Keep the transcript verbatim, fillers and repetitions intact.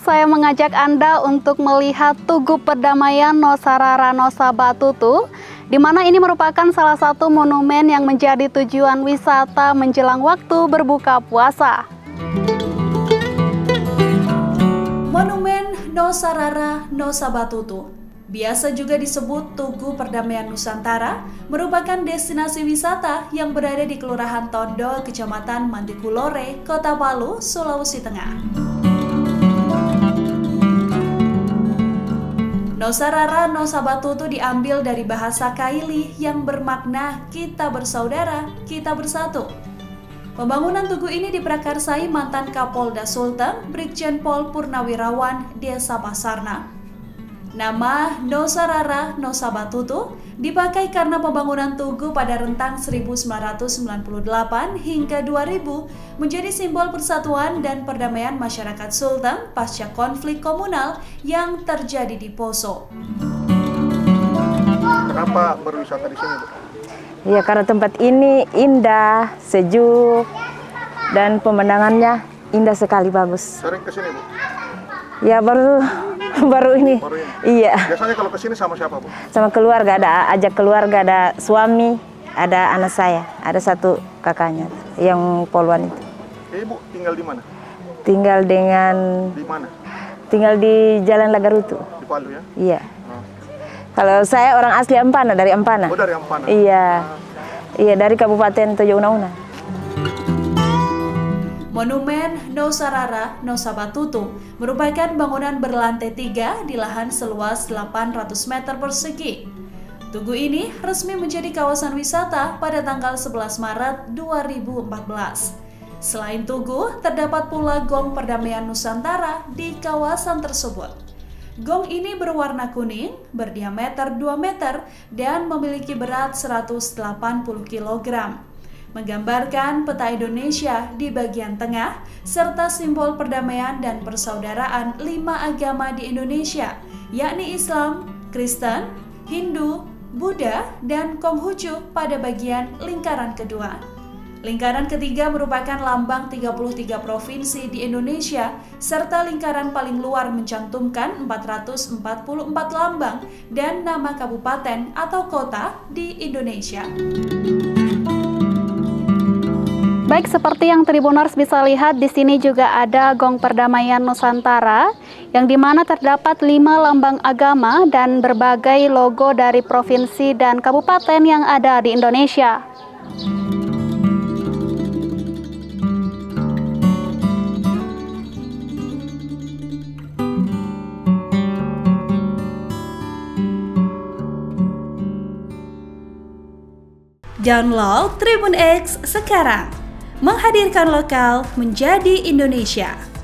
saya mengajak Anda untuk melihat Tugu Perdamaian Nosarara Nosabatutu, di mana ini merupakan salah satu monumen yang menjadi tujuan wisata menjelang waktu berbuka puasa. Monumen Nosarara Nosabatutu, biasa juga disebut Tugu Perdamaian Nusantara, merupakan destinasi wisata yang berada di Kelurahan Tondo, Kecamatan Mantikulore, Kota Palu, Sulawesi Tengah. Nosarara Nosabatutu diambil dari bahasa Kaili yang bermakna kita bersaudara, kita bersatu. Pembangunan tugu ini diprakarsai mantan Kapolda Sulteng, Brigjen Pol Purnawirawan Desa Pasarna. Nama Nosarara Nosabatutu dipakai karena pembangunan tugu pada rentang seribu sembilan ratus sembilan puluh delapan hingga dua ribu menjadi simbol persatuan dan perdamaian masyarakat Sulteng pasca konflik komunal yang terjadi di Poso. Kenapa berwisata di sini, Bu? Ya, karena tempat ini indah, sejuk, dan pemandangannya indah sekali, bagus. Sering ke sini, Bu? Ya, baru baru ini. Baru ini? Iya. Biasanya kalau ke sini sama siapa, Bu? Sama keluarga, ada ajak keluarga, ada suami, ada anak saya, ada satu kakaknya yang poluan itu. Ibu tinggal di mana? Tinggal dengan Di mana? tinggal di Jalan Lagarutu. Di Palu ya? Iya. Oh. Kalau saya orang asli Ampana, dari Ampana. Oh, dari Ampana? Iya. Iya, dari Kabupaten Tojo Una-Una. Monumen Nosarara Nosabatutu merupakan bangunan berlantai tiga di lahan seluas delapan ratus meter persegi. Tugu ini resmi menjadi kawasan wisata pada tanggal sebelas Maret dua ribu empat belas. Selain tugu, terdapat pula Gong Perdamaian Nusantara di kawasan tersebut. Gong ini berwarna kuning, berdiameter dua meter, dan memiliki berat seratus delapan puluh kilogram. Menggambarkan peta Indonesia di bagian tengah, serta simbol perdamaian dan persaudaraan lima agama di Indonesia, yakni Islam, Kristen, Hindu, Buddha, dan Konghucu pada bagian lingkaran kedua. Lingkaran ketiga merupakan lambang tiga puluh tiga provinsi di Indonesia, serta lingkaran paling luar mencantumkan empat ratus empat puluh empat lambang dan nama kabupaten atau kota di Indonesia. Baik, seperti yang Tribuners bisa lihat, di sini juga ada Gong Perdamaian Nusantara, yang dimana terdapat lima lambang agama dan berbagai logo dari provinsi dan kabupaten yang ada di Indonesia. Download Tribun X sekarang, menghadirkan lokal menjadi Indonesia.